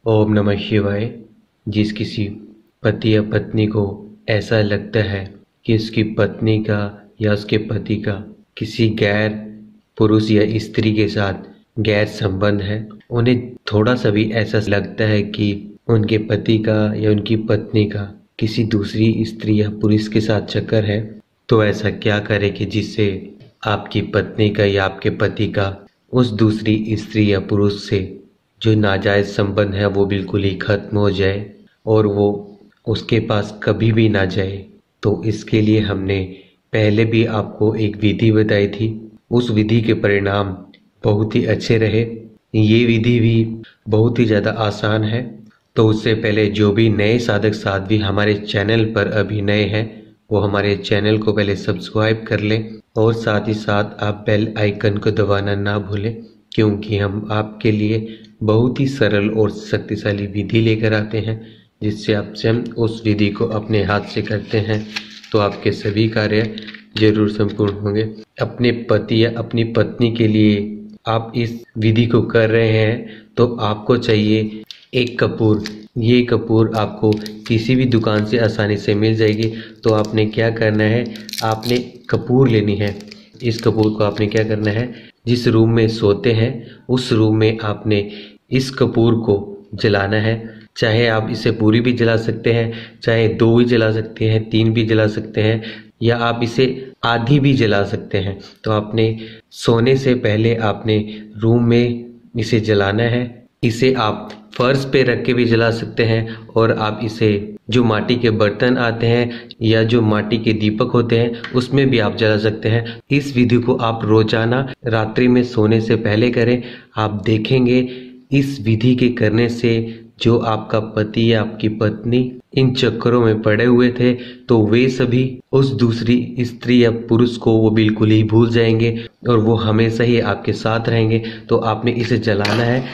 ओम नमः शिवाय। जिस किसी पति या पत्नी को ऐसा लगता है कि उसकी पत्नी का या उसके पति का किसी गैर पुरुष या स्त्री के साथ गैर संबंध है, उन्हें थोड़ा सा भी ऐसा लगता है कि उनके पति का या उनकी पत्नी का किसी दूसरी स्त्री या पुरुष के साथ चक्कर है, तो ऐसा क्या करें कि जिससे आपकी पत्नी का या आपके पति का उस दूसरी स्त्री या पुरुष से जो नाजायज़ संबंध है वो बिल्कुल ही खत्म हो जाए और वो उसके पास कभी भी ना जाए। तो इसके लिए हमने पहले भी आपको एक विधि बताई थी। उस विधि के परिणाम बहुत ही अच्छे रहे। ये विधि भी बहुत ही ज़्यादा आसान है। तो उससे पहले जो भी नए साधक साध्वी हमारे चैनल पर अभी नए हैं, वो हमारे चैनल को पहले सब्सक्राइब कर लें और साथ ही साथ आप बेल आइकन को दबाना ना भूलें, क्योंकि हम आपके लिए बहुत ही सरल और शक्तिशाली विधि लेकर आते हैं, जिससे आप स्वयं उस विधि को अपने हाथ से करते हैं तो आपके सभी कार्य जरूर संपूर्ण होंगे। अपने पति या अपनी पत्नी के लिए आप इस विधि को कर रहे हैं तो आपको चाहिए एक कपूर। ये कपूर आपको किसी भी दुकान से आसानी से मिल जाएगी। तो आपने क्या करना है, आपने कपूर लेनी है। इस कपूर को आपने क्या करना है, जिस रूम में सोते हैं उस रूम में आपने इस कपूर को जलाना है। चाहे आप इसे पूरी भी जला सकते हैं, चाहे 2 भी जला सकते हैं, 3 भी जला सकते हैं, या आप इसे आधी भी जला सकते हैं। तो आपने सोने से पहले आपने रूम में इसे जलाना है। इसे आप फर्श पे रख के भी जला सकते हैं और आप इसे जो माटी के बर्तन आते हैं या जो माटी के दीपक होते हैं उसमें भी आप जला सकते हैं। इस विधि को आप रोजाना रात्रि में सोने से पहले करें। आप देखेंगे इस विधि के करने से जो आपका पति या आपकी पत्नी इन चक्करों में पड़े हुए थे, तो वे सभी उस दूसरी स्त्री या पुरुष को वो बिल्कुल ही भूल जाएंगे और वो हमेशा ही आपके साथ रहेंगे। तो आपने इसे जलाना है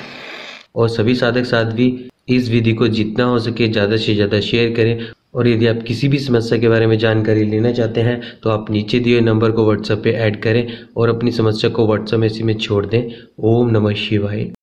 और सभी साधक साध्वी इस विधि को जितना हो सके ज़्यादा से ज़्यादा शेयर करें। और यदि आप किसी भी समस्या के बारे में जानकारी लेना चाहते हैं तो आप नीचे दिए नंबर को व्हाट्सएप पे ऐड करें और अपनी समस्या को व्हाट्सएप मैसेज में छोड़ दें। ओम नमः शिवाय।